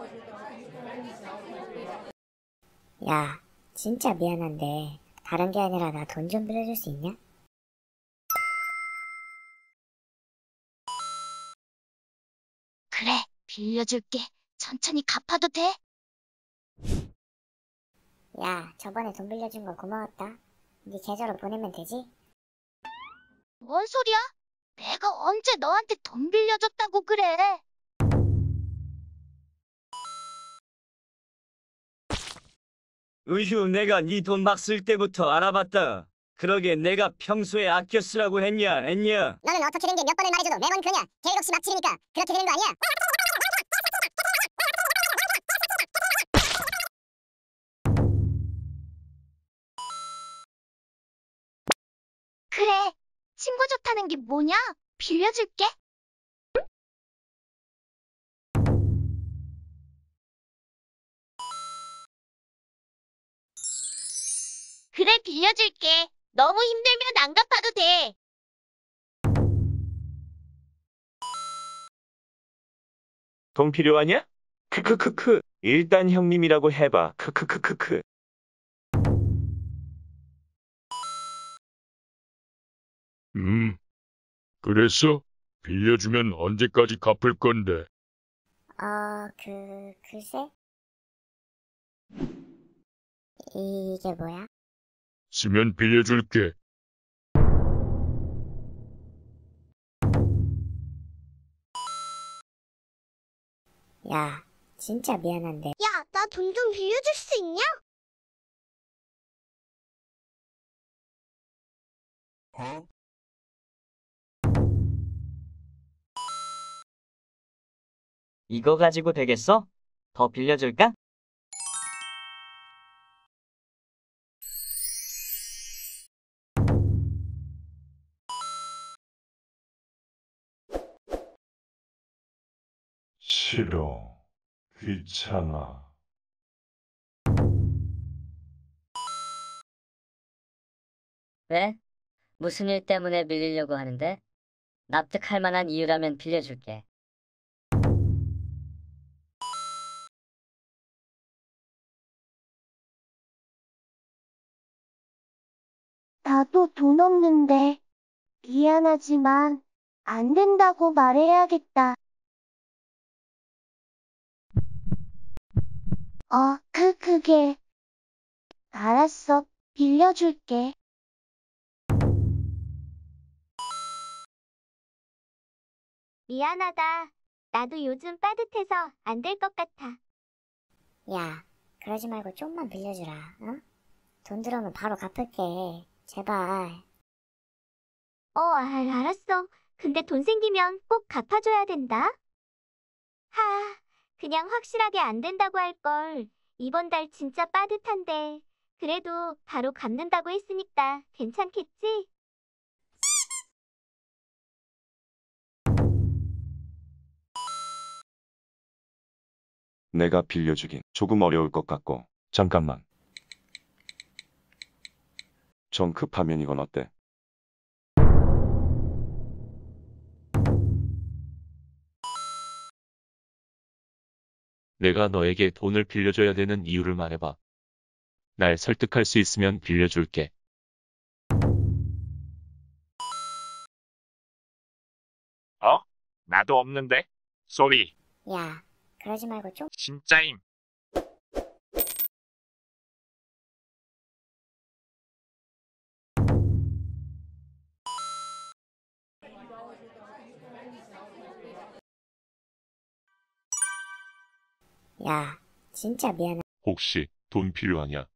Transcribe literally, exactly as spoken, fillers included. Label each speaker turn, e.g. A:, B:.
A: 야, 진짜 미안한데 다른 게 아니라 나 돈 좀 빌려줄 수 있냐?
B: 그래, 빌려줄게. 천천히 갚아도 돼?
A: 야, 저번에 돈 빌려준 거 고마웠다. 네 계좌로 보내면 되지?
B: 뭔 소리야? 내가 언제 너한테 돈 빌려줬다고 그래?
C: 으휴, 내가 네 돈 막 쓸 때부터 알아봤다. 그러게 내가 평소에 아껴 쓰라고 했냐, 했냐?
A: 너는 어떻게 된 게 몇 번을 말해줘도 매번 그러냐? 계획 없이 막 지르니까 그렇게 되는 거 아니야?
B: 그래, 친구 좋다는 게 뭐냐? 빌려줄게. 그래, 빌려줄게. 너무 힘들면 안 갚아도 돼.
D: 돈 필요하냐? 크크크크. 일단 형님이라고 해봐. 크크크크크.
E: 음, 그랬어? 빌려주면 언제까지 갚을 건데?
A: 어, 그, 글쎄? 이게 뭐야?
E: 쓰면 빌려줄게.
A: 야, 진짜 미안한데.
B: 야, 나 돈 좀 빌려줄 수 있냐?
E: 어?
C: 이거 가지고 되겠어? 더 빌려줄까?
E: 싫어. 귀찮아.
F: 왜? 무슨 일 때문에 빌리려고 하는데? 납득할 만한 이유라면 빌려줄게.
B: 나도 돈 없는데. 미안하지만 안 된다고 말해야겠다. 어, 그, 그게. 알았어. 빌려줄게. 미안하다. 나도 요즘 빠듯해서 안 될 것 같아.
A: 야, 그러지 말고 좀만 빌려주라, 어? 돈 들어오면 바로 갚을게. 제발.
B: 어, 알, 알았어. 근데 돈 생기면 꼭 갚아줘야 된다. 하, 그냥 확실하게 안 된다고 할걸. 이번 달 진짜 빠듯한데. 그래도 바로 갚는다고 했으니까 괜찮겠지?
D: 내가 빌려주긴 조금 어려울 것 같고. 잠깐만. 좀 급하면 이건 어때?
G: 내가 너에게 돈을 빌려줘야 되는 이유를 말해봐. 날 설득할 수 있으면 빌려줄게.
H: 어? 나도 없는데? 쏘리.
A: 야, 그러지 말고 좀.
H: 진짜임.
A: 야, 진짜 미안해.
E: 혹시 돈 필요하냐?